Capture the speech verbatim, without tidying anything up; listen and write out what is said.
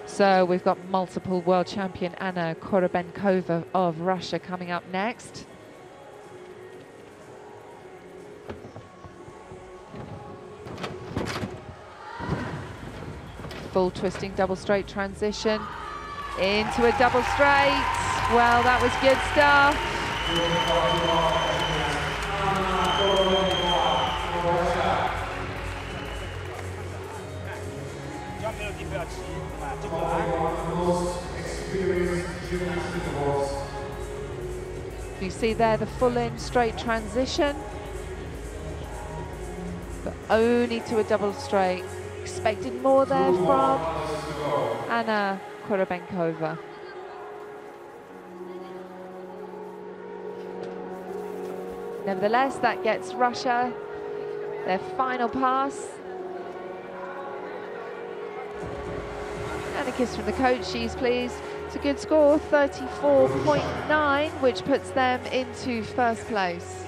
So we've got multiple world champion Anna Korobeinikova of Russia coming up next. Full twisting double straight transition into a double straight. Well, that was good stuff. You see there the full in straight transition, but only to a double straight. Expected more there from Anna Korobeinikova. Nevertheless, that gets Russia their final pass. And a kiss from the coach, she's pleased. It's a good score, thirty-four point nine, which puts them into first place.